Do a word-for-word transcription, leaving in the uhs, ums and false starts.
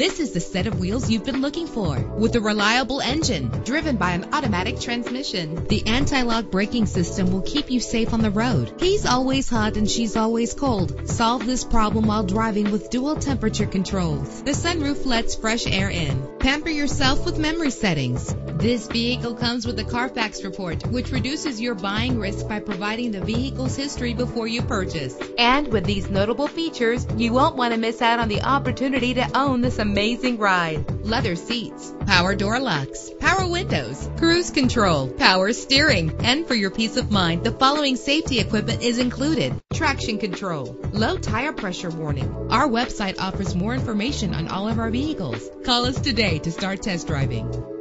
This is the set of wheels you've been looking for, with a reliable engine driven by an automatic transmission. The anti-lock braking system will keep you safe on the road. He's always hot and she's always cold. Solve this problem while driving with dual temperature controls. The sunroof lets fresh air in. Pamper yourself with memory settings. This vehicle comes with a Carfax report, which reduces your buying risk by providing the vehicle's history before you purchase. And with these notable features, you won't want to miss out on the opportunity to own this amazing ride. Leather seats, power door locks, power windows, cruise control, power steering. And for your peace of mind, the following safety equipment is included: traction control, low tire pressure warning. Our website offers more information on all of our vehicles. Call us today to start test driving.